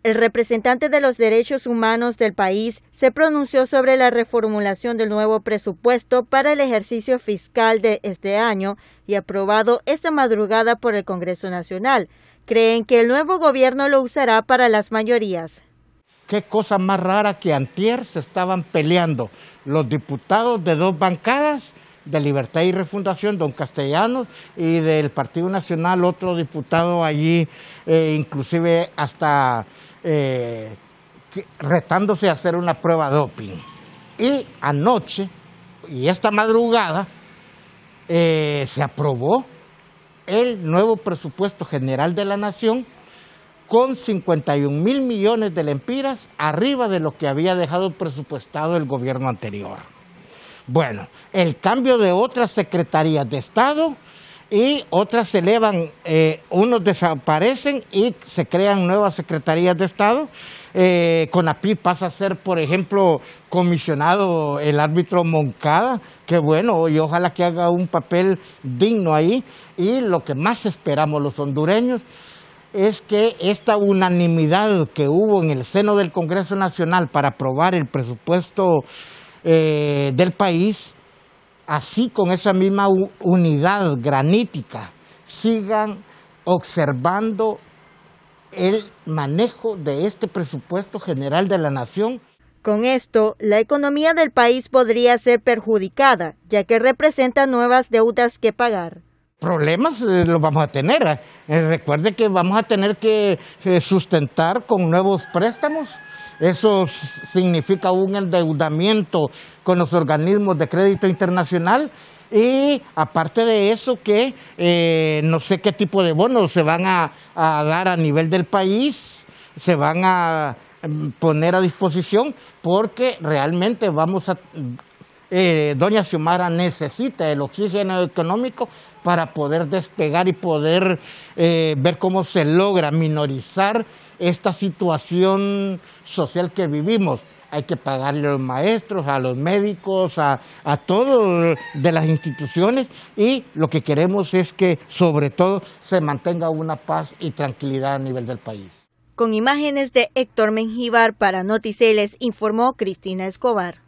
El representante de los derechos humanos del país se pronunció sobre la reformulación del nuevo presupuesto para el ejercicio fiscal de este año y aprobado esta madrugada por el Congreso Nacional. Creen que el nuevo gobierno lo usará para las mayorías. Qué cosa más rara que antier se estaban peleando los diputados de dos bancadas, de Libertad y Refundación, don Castellanos, y del Partido Nacional, otro diputado allí, inclusive hasta retándose a hacer una prueba doping. Y anoche, y esta madrugada, se aprobó el nuevo presupuesto general de la Nación con 51,000 millones de lempiras, arriba de lo que había dejado presupuestado el gobierno anterior. Bueno, el cambio de otras secretarías de Estado y otras se elevan, unos desaparecen y se crean nuevas secretarías de Estado. CONAPI pasa a ser, por ejemplo, comisionado el árbitro Moncada, que bueno, y ojalá que haga un papel digno ahí. Y lo que más esperamos los hondureños es que esta unanimidad que hubo en el seno del Congreso Nacional para aprobar el presupuesto del país, así con esa misma unidad granítica, sigan observando el manejo de este presupuesto general de la Nación. Con esto, la economía del país podría ser perjudicada, ya que representa nuevas deudas que pagar. Problemas los vamos a tener. Recuerde que vamos a tener que sustentar con nuevos préstamos. Eso significa un endeudamiento con los organismos de crédito internacional y aparte de eso que no sé qué tipo de bonos se van a dar a nivel del país, se van a poner a disposición porque realmente vamos a... doña Xiomara necesita el oxígeno económico para poder despegar y poder ver cómo se logra minorizar esta situación social que vivimos. Hay que pagarle a los maestros, a los médicos, a todos de las instituciones y lo que queremos es que sobre todo se mantenga una paz y tranquilidad a nivel del país. Con imágenes de Héctor Mengíbar para Noticel informó Cristina Escobar.